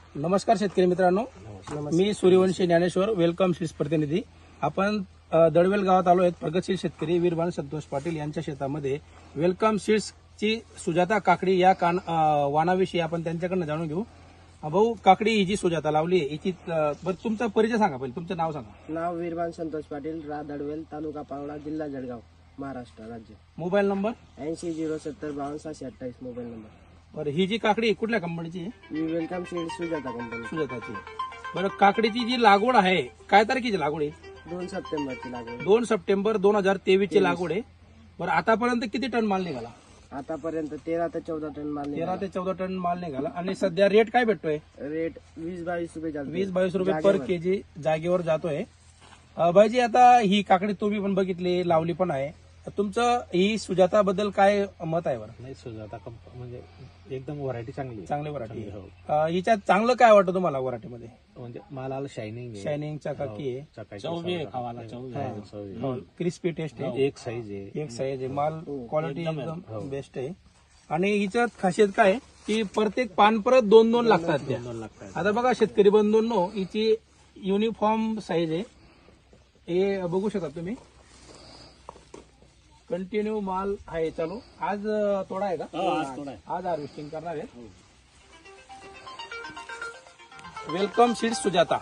नमस्कार शेतकरी मित्रांनो, मी सूर्यवंशी ज्ञानेश्वर, वेलकम सीड्स प्रतिनिधी. आपण दडवेल गावात आलो आहेत. प्रगतशील शेतकरी वीरभान संतोष पाटील यांच्या शेतामध्ये वेलकम सीड्स ची सुजाता काकडी या वाणाविषयी आपण त्यांच्याकडनं जाणून घेऊ. भाऊ, काकडी ही जी सुजाता लावली आहे हिची बरं तुमचा परिचय सांगा. पहिले तुमचं नाव सांगा. नाव वीरभान संतोष पाटील, दडवेल, तालुका पावडा, जिल्हा जळगाव, महाराष्ट्र राज्य. Mobile number 8007522728 mobile number. बरं, ही जी काकडी कुठल्या कंपनीची आहे? Welcome seed Sujata company. सुजाताची. बरं, काकडीची जी लागवड आहे काय तारखेची लागवड आहे? 2 सप्टेंबरची लागवड. 2 सप्टेंबर 2023 ची लागवड आहे. बरं, आतापर्यंत किती टन माल निघाला? आतापर्यंत 13 ते 14 टन माल 13 ते 14 टन माल निघाला. आणि सध्या रेट काय भेटतोय? रेट 20-22 रुपये चालतो. 20-22 रुपये पर केजी जागेवर जातोय. भाईजी, आता ही काकडी तुम्ही पण बघितली, लावली पण आहे. तुमचं ही सुजाता बद्दल काय मत आहे? बरं, नाही, सुजाता म्हणजे एकदम व्हरायटी चांगली आहे. चांगली व्हरायटी हो. हिच्यात चांगलं काय वाटतं तुम्हाला व्हरायटीमध्ये? म्हणजे मालाला शायनिंग आहे, शायनिंग चकाकी आहे, चव आहे, खावाला चव आहे, क्रिस्पी टेस्ट आहे, एक साईज आहे, एक साईज आहे, माल क्वालिटी एकदम बेस्ट आहे. आणि हिच्यात खासियत काय आहे की प्रत्येक पान परत 2-2 लागतात त्या. 2 लागतात. आता बघा शेतकरी बंधूंनो, हिची युनिफॉर्म साईज आहे, हे बघू शकता तुम्ही. कंटिन्यू माल आहे चालू. आज तोडा आहे का? आज हार्वेस्टिंग करणार आहे. Welcome seeds Sujata.